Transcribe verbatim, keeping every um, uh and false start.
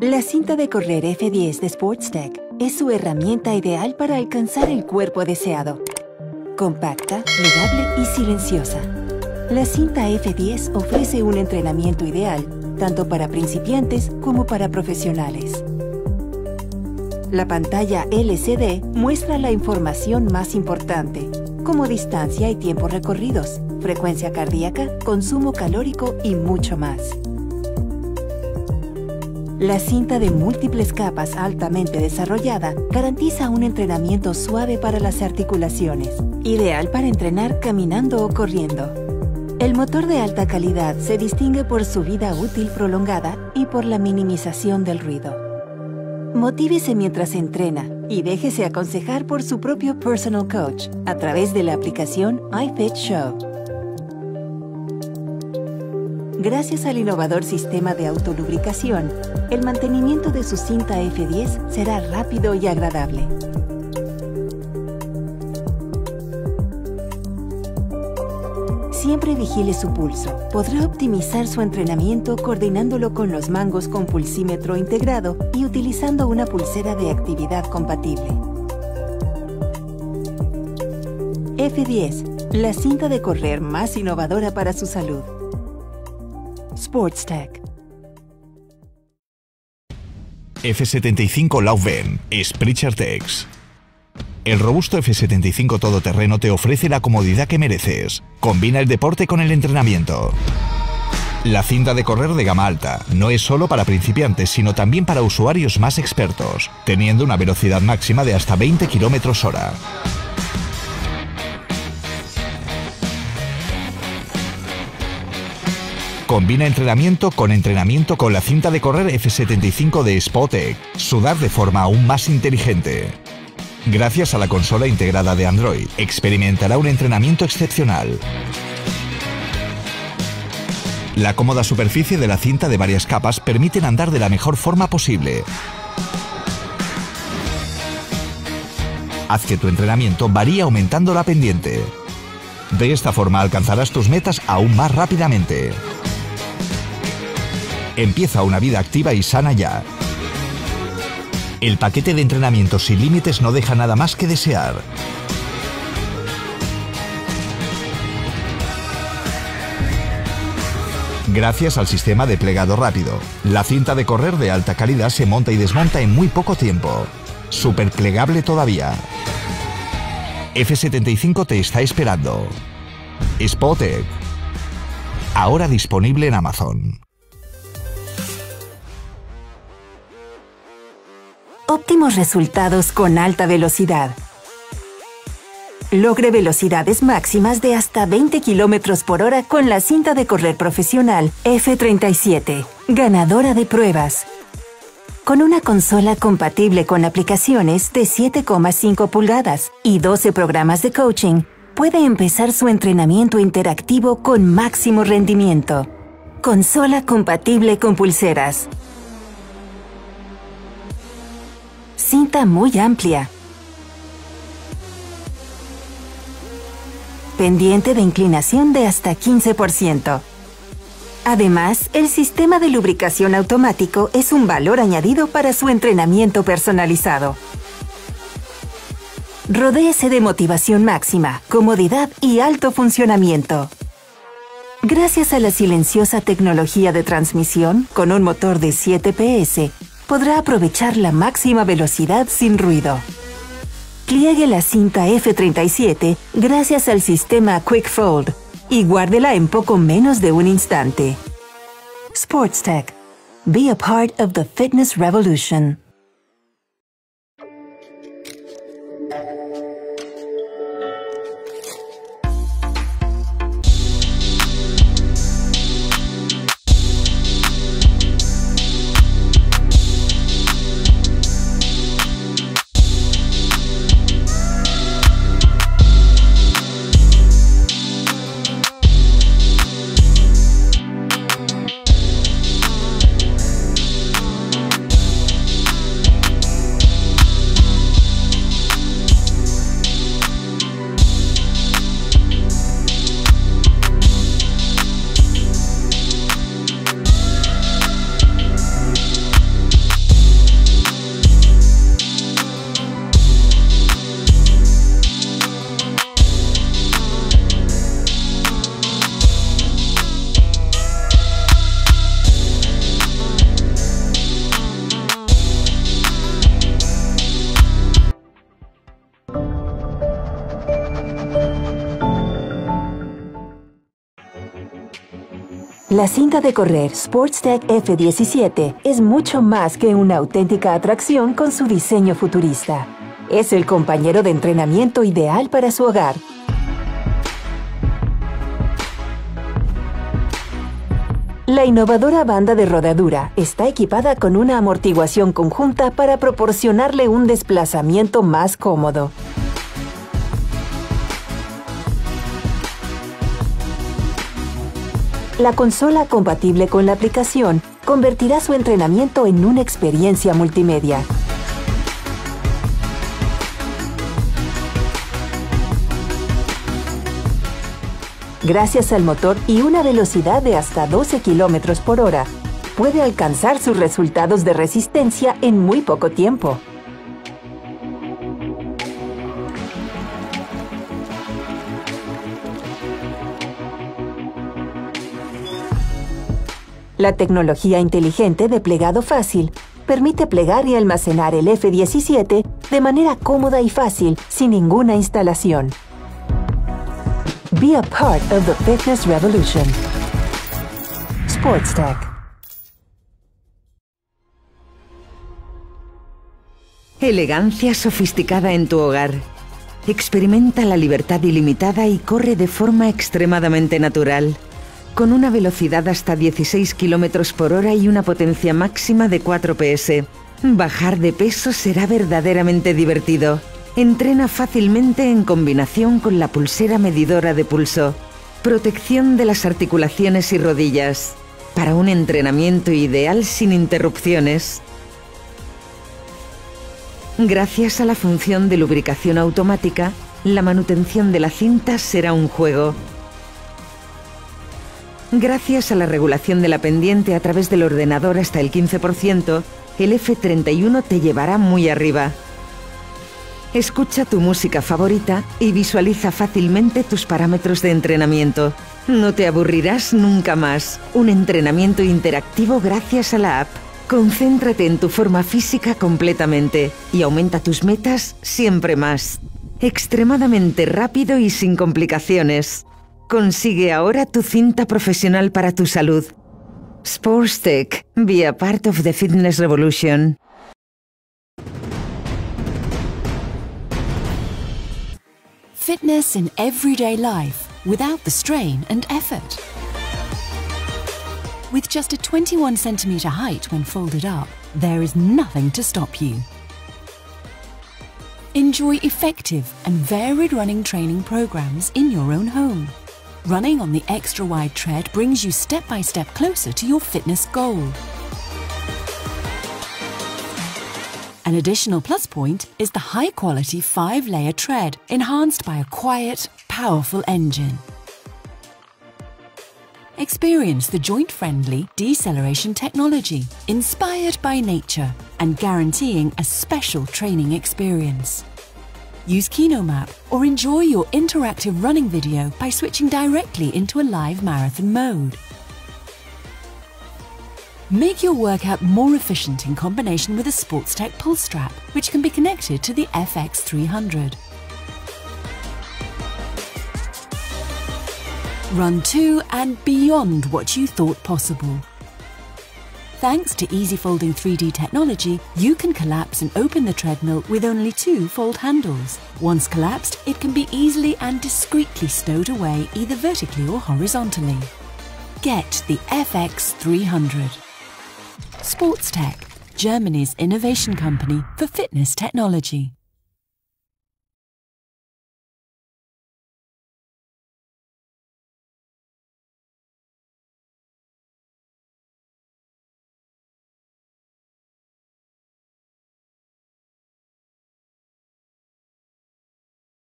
La cinta de correr F diez de Sportstech es su herramienta ideal para alcanzar el cuerpo deseado. Compacta, plegable y silenciosa. La cinta F diez ofrece un entrenamiento ideal tanto para principiantes como para profesionales. La pantalla L C D muestra la información más importante, como distancia y tiempo recorridos, frecuencia cardíaca, consumo calórico y mucho más. La cinta de múltiples capas altamente desarrollada garantiza un entrenamiento suave para las articulaciones, ideal para entrenar caminando o corriendo. El motor de alta calidad se distingue por su vida útil prolongada y por la minimización del ruido. Motívese mientras entrena y déjese aconsejar por su propio personal coach a través de la aplicación iFitShow. Gracias al innovador sistema de autolubricación, el mantenimiento de su cinta F diez será rápido y agradable. Siempre vigile su pulso. Podrá optimizar su entrenamiento coordinándolo con los mangos con pulsímetro integrado y utilizando una pulsera de actividad compatible. F diez, la cinta de correr más innovadora para su salud. Sportstech. F setenta y cinco Laufen, Sprechertex. El robusto F setenta y cinco todoterreno te ofrece la comodidad que mereces. Combina el deporte con el entrenamiento. La cinta de correr de gama alta no es solo para principiantes, sino también para usuarios más expertos, teniendo una velocidad máxima de hasta veinte kilómetros hora. Combina entrenamiento con entrenamiento con la cinta de correr F setenta y cinco de Sportstech. Sudar de forma aún más inteligente. Gracias a la consola integrada de Android, experimentará un entrenamiento excepcional. La cómoda superficie de la cinta de varias capas permiten andar de la mejor forma posible. Haz que tu entrenamiento varíe aumentando la pendiente. De esta forma alcanzarás tus metas aún más rápidamente. Empieza una vida activa y sana ya. El paquete de entrenamiento sin límites no deja nada más que desear. Gracias al sistema de plegado rápido, la cinta de correr de alta calidad se monta y desmonta en muy poco tiempo. Súper plegable todavía. F setenta y cinco te está esperando. Sportstech. Ahora disponible en Amazon. Óptimos resultados con alta velocidad. Logre velocidades máximas de hasta veinte kilómetros por hora con la cinta de correr profesional F treinta y siete, ganadora de pruebas. Con una consola compatible con aplicaciones de siete coma cinco pulgadas y doce programas de coaching, puede empezar su entrenamiento interactivo con máximo rendimiento. Consola compatible con pulseras. Cinta muy amplia. Pendiente de inclinación de hasta quince por ciento. Además, el sistema de lubricación automático es un valor añadido para su entrenamiento personalizado. Rodéese de motivación máxima, comodidad y alto funcionamiento. Gracias a la silenciosa tecnología de transmisión, con un motor de siete P S, podrá aprovechar la máxima velocidad sin ruido. Pliegue la cinta F treinta y siete gracias al sistema Quick Fold y guárdela en poco menos de un instante. Sportstech. Be a part of the fitness revolution. La cinta de correr Sportstech F diecisiete es mucho más que una auténtica atracción con su diseño futurista. Es el compañero de entrenamiento ideal para su hogar. La innovadora banda de rodadura está equipada con una amortiguación conjunta para proporcionarle un desplazamiento más cómodo. La consola compatible con la aplicación convertirá su entrenamiento en una experiencia multimedia. Gracias al motor y una velocidad de hasta doce kilómetros por hora, puede alcanzar sus resultados de resistencia en muy poco tiempo. La tecnología inteligente de plegado fácil permite plegar y almacenar el F diecisiete de manera cómoda y fácil, sin ninguna instalación. Be a part of the fitness revolution. Sportstech. Elegancia sofisticada en tu hogar. Experimenta la libertad ilimitada y corre de forma extremadamente natural. Con una velocidad hasta dieciséis kilómetros por hora y una potencia máxima de cuatro P S. Bajar de peso será verdaderamente divertido. Entrena fácilmente en combinación con la pulsera medidora de pulso. Protección de las articulaciones y rodillas. Para un entrenamiento ideal sin interrupciones. Gracias a la función de lubricación automática, la manutención de la cinta será un juego. Gracias a la regulación de la pendiente a través del ordenador hasta el quince por ciento, el F treinta y uno te llevará muy arriba. Escucha tu música favorita y visualiza fácilmente tus parámetros de entrenamiento. No te aburrirás nunca más. Un entrenamiento interactivo gracias a la app. Concéntrate en tu forma física completamente y aumenta tus metas siempre más. Extremadamente rápido y sin complicaciones. Consigue ahora tu cinta profesional para tu salud. Sportstech, be a part of the fitness revolution. Fitness in everyday life without the strain and effort. With just a twenty-one centimeter height when folded up, there is nothing to stop you. Enjoy effective and varied running training programs in your own home. Running on the extra wide tread brings you step by step closer to your fitness goal. An additional plus point is the high-quality five-layer tread, enhanced by a quiet, powerful engine. Experience the joint-friendly deceleration technology, inspired by nature and guaranteeing a special training experience. Use KinoMap or enjoy your interactive running video by switching directly into a live marathon mode. Make your workout more efficient in combination with a Sportstech Pulse Strap, which can be connected to the F X three hundred. Run to and beyond what you thought possible. Thanks to easy folding three D technology, you can collapse and open the treadmill with only two fold handles. Once collapsed, it can be easily and discreetly stowed away either vertically or horizontally. Get the F X three hundred. Sportstech, Germany's innovation company for fitness technology.